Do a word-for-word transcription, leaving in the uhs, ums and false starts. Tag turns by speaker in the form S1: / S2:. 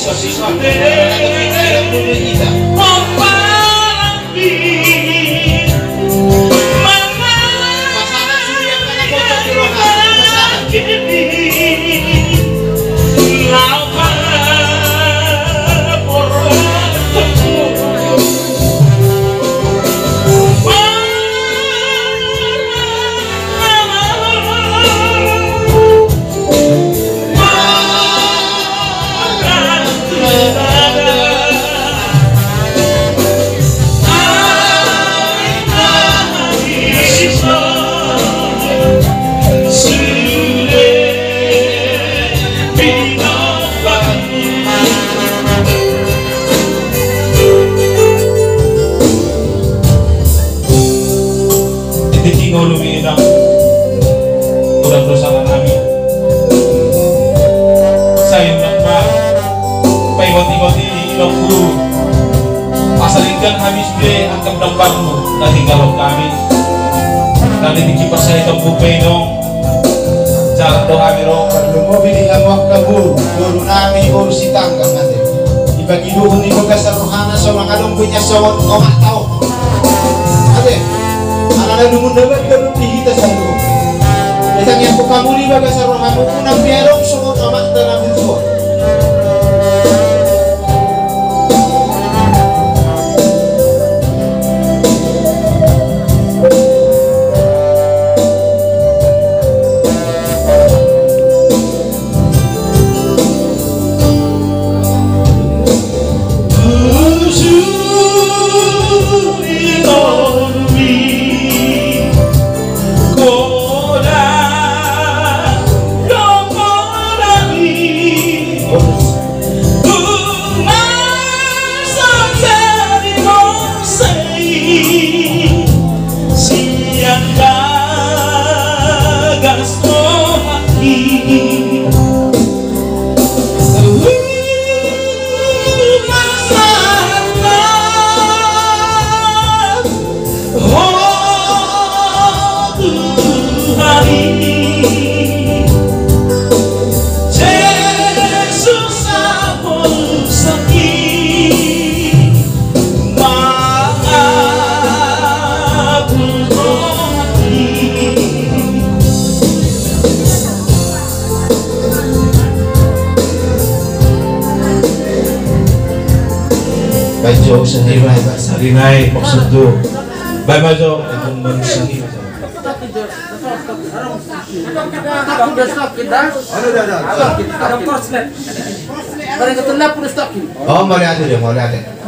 S1: Asalkan habis be angkat dampakmu tadi kalau kami tadi dikipas saya tempuh penong jarak doa biro
S2: perlu mobil yang wakabul guru nami urusi tanggang nanti dibagi dulu nih bekas rohana sama kalung punya sawat kau nggak tahu ade anak-anak dumun dapat dapat kita satu datang yang kamu nih bekas rohana pun nabi erong semua amat dalam itu
S3: Bajo sarinay, sarinay, maksudnya, bay bajo, itu manusia. Oh, mari ada dia, mari ada.